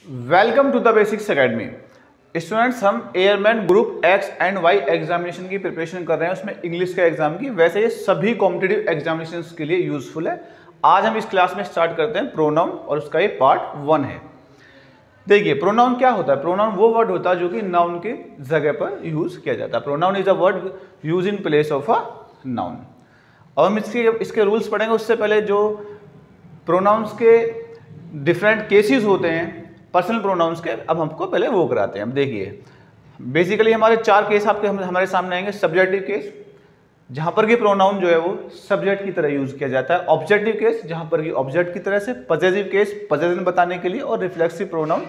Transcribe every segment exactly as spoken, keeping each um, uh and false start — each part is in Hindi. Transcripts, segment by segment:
Welcome to the basics academy. Students, हम airman group X and Y examination की प्रिपरेशन कर रहे हैं, उसमें इंग्लिश के एग्जाम की। वैसे ये सभी कॉम्पिटिटिव एग्जामिनेशंस के लिए यूजफुल है। आज हम इस क्लास में स्टार्ट करते हैं प्रोनाउन, और उसका ये पार्ट वन है। देखिए, प्रोनाउन क्या होता है? प्रोनाउन वो वर्ड होता है जो कि नाउन की जगह पर यूज किया जाता है। Pronoun is a word use in place of a noun. और हम इसके इसके रूल्स पढ़ेंगे। उससे पहले जो प्रोनाउंस के डिफरेंट केसेस होते हैं पर्सनल प्रोनाउंस के, अब हमको पहले वो कराते हैं। अब देखिए, बेसिकली हमारे चार केस आपके हम, हमारे सामने आएंगे। सब्जेक्टिव केस, जहां पर कि प्रोनाउन जो है वो सब्जेक्ट की तरह यूज किया जाता है। ऑब्जेक्टिव केस, जहां पर कि ऑब्जेक्ट की तरह से। पजेसिव केस, पजेशन बताने के लिए। और रिफ्लेक्सिव प्रोनाउन,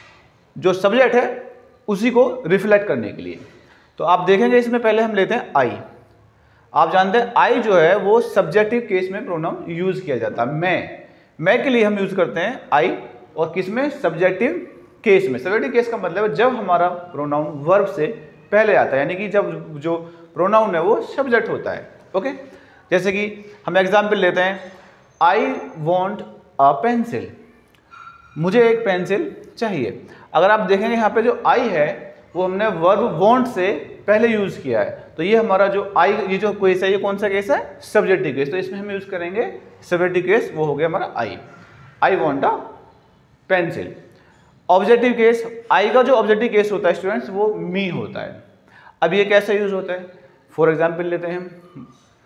जो सब्जेक्ट है उसी को रिफ्लेक्ट करने के लिए। तो आप देखेंगे, इसमें पहले हम लेते हैं आई। आप जानते हैं आई जो है वो सब्जेक्टिव केस में प्रोनाउन यूज किया जाता है। मैं मैं के लिए हम यूज करते हैं आई, और किसमें? सब्जेक्टिव केस में। सब्जेक्टिव केस का मतलब है जब हमारा प्रोनाउन वर्ब से पहले आता है, यानी कि जब जो प्रोनाउन है वो सब्जेक्ट होता है। ओके, जैसे कि हम एग्जाम्पल लेते हैं, आई वॉन्ट अ पेंसिल। मुझे एक पेंसिल चाहिए। अगर आप देखेंगे यहाँ पे जो आई है वो हमने वर्ब वॉन्ट से पहले यूज किया है, तो ये हमारा जो आई, ये जो केस है, ये कौन सा केस है? Subjective case. तो इसमें हम यूज करेंगे सब्जेक्टिव केस, वो हो गया हमारा I. I want a pencil. Objective case, I का जो ऑब्जेक्टिव केस होता है स्टूडेंट्स, वो मी होता है। अब ये कैसे यूज होता है? फॉर एग्जाम्पल लेते हैं,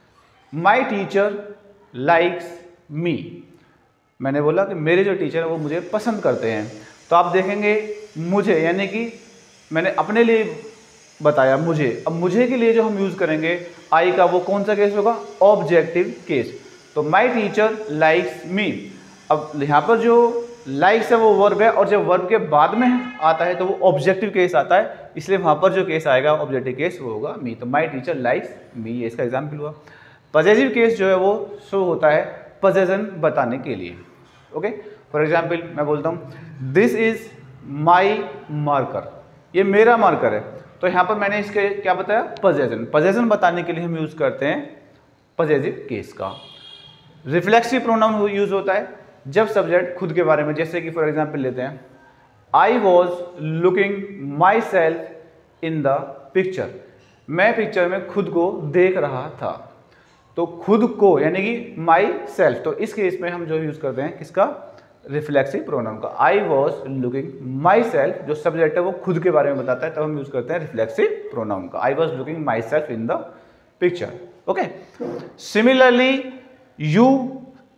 माई टीचर लाइक्स मी। मैंने बोला कि मेरे जो टीचर है वो मुझे पसंद करते हैं। तो आप देखेंगे मुझे, यानी कि मैंने अपने लिए बताया मुझे। अब मुझे के लिए जो हम यूज करेंगे आई का, वो कौन सा केस होगा? Objective case. तो माई टीचर लाइक्स मी। अब यहाँ पर जो लाइक्स है वो वर्ब है, और जब वर्ब के बाद में आता है तो वो ऑब्जेक्टिव केस आता है, इसलिए वहाँ पर जो केस आएगा ऑब्जेक्टिव केस वो होगा मी। तो माई टीचर लाइक्स मी, ये इसका एग्जाम्पल हुआ। पजेसिव केस जो है वो शो होता है पजेशन बताने के लिए। ओके, फॉर एग्जाम्पल मैं बोलता हूँ, दिस इज माई मार्कर। ये मेरा मार्कर है। तो यहाँ पर मैंने इसके क्या बताया? पजेशन। पजेशन बताने के लिए हम यूज करते हैं पजेसिव केस का। रिफ्लेक्सिव प्रोनाउन यूज होता है जब सब्जेक्ट खुद के बारे में, जैसे कि फॉर एग्जाम्पल लेते हैं, I was looking myself in the picture. मैं पिक्चर में खुद को देख रहा था। तो खुद को यानी कि माई सेल्फ। तो इस केस में हम जो यूज करते हैं किसका? रिफ्लेक्सिव प्रोनाउन का। I was looking myself, जो सब्जेक्ट है वो खुद के बारे में बताता है, तब हम यूज करते हैं रिफ्लेक्सिव प्रोनाउन का। I was looking myself in the picture. Okay, similarly you,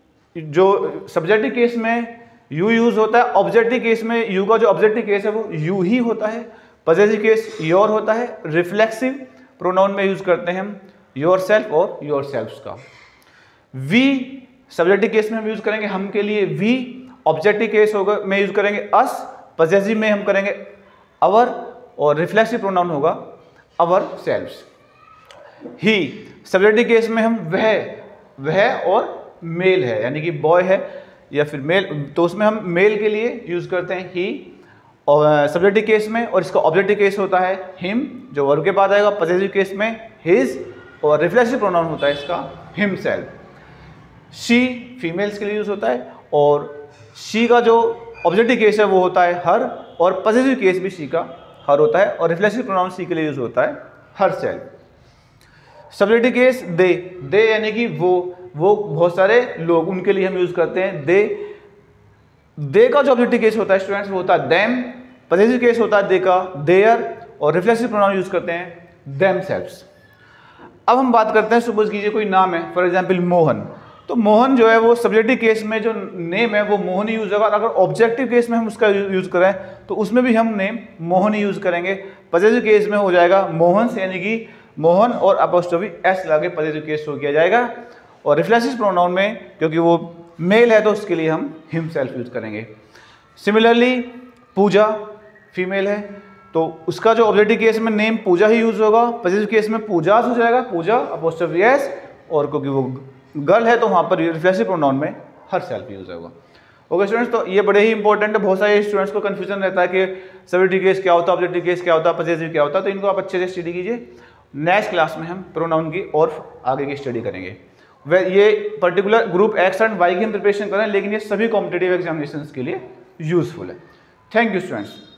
जो सब्जेक्टिव केस में यू यूज होता है, ऑब्जेक्टिव केस में यू का जो ऑब्जेक्टिव केस है वो यू ही होता है। पजेसिव केस योर होता है। रिफ्लेक्सिव प्रोनाउन में यूज करते हैं हम योर सेल्फ और योर सेल्फ्स का। वी सब्जेक्टिव केस में हम यूज करेंगे हम के लिए वी। ऑब्जेक्टिव केस होगा में यूज करेंगे अस। पजेसिव में हम करेंगे अवर, और रिफ्लेक्सिव प्रोनाउन होगा अवर सेल्फ्स। ही सब्जेक्टिव केस में हम वह वह और मेल है, यानी कि बॉय है या फिर मेल, तो उसमें हम मेल के लिए यूज करते हैं ही और सब्जेक्टिव केस में। और इसका ऑब्जेक्टिव केस होता है हिम, जो वर्ब के बाद आएगा। पजेसिव केस में हिज, और रिफ्लेक्सिव प्रोनाउन होता है इसका हिमसेल्फ। शी फीमेल्स के लिए यूज होता है, और शी का जो ऑब्जेक्टिव केस है वो होता है हर, और पजेसिव केस भी शी का हर होता है, और रिफ्लेक्सिव प्रोनाउन शी के लिए यूज होता है herself. Subjective case they, they यानी कि वो वो बहुत सारे लोग, उनके लिए हम यूज करते हैं दे। दे का जो ऑब्जेक्टिव केस होता है स्टूडेंट्स वो होता है देम। पजेसिव केस होता है दे का देयर, और रिफ्लेक्सिव प्रोनाउन यूज करते हैं देमसेल्व्स। अब हम बात करते हैं, सपोज कीजिए कोई नाम है, फॉर एग्जांपल मोहन। तो मोहन जो है वो सब्जेक्टिव केस में जो नेम है वो मोहन ही यूज होगा। अगर ऑब्जेक्टिव केस में हम उसका यूज करें तो उसमें भी हम नेम मोहन ही यूज करेंगे। पजेसिव केस में हो जाएगा मोहन, यानी कि मोहन और अपोस्ट्रोफी एस लगे पजेसिव केस शो किया जाएगा। और रिफ्लेक्सिव प्रोनाउन में क्योंकि वो मेल है तो उसके लिए हम हिमसेल्फ यूज करेंगे। सिमिलरली पूजा फीमेल है, तो उसका जो ऑब्जेक्टिव केस में नेम पूजा ही यूज होगा। पजेसिव केस में पूजा हो जाएगा, पूजा अपोस्ट्रोफी एस, और क्योंकि वो गर्ल है तो वहाँ पर रिफ्लेक्सिव प्रोनाउन में हर सेल्फ यूज होगा। ओके स्टूडेंट्स, तो ये बड़े ही इंपॉर्टेंट है। बहुत सारे स्टूडेंट्स को कंफ्यूजन रहता है कि सब्जेक्टिव केस क्या होता है, ऑब्जेक्टिव केस क्या होता है, पजेसिव क्या होता है, तो इनको आप अच्छे से स्टडी कीजिए। नेक्स्ट क्लास में हम प्रोनाउन की और आगे की स्टडी करेंगे। वह ये particular group X and Y की हम प्रिपरेशन कर रहे हैं, लेकिन ये सभी कॉम्पिटिटिव एग्जामिनेशंस के लिए यूजफुल है। Thank you students.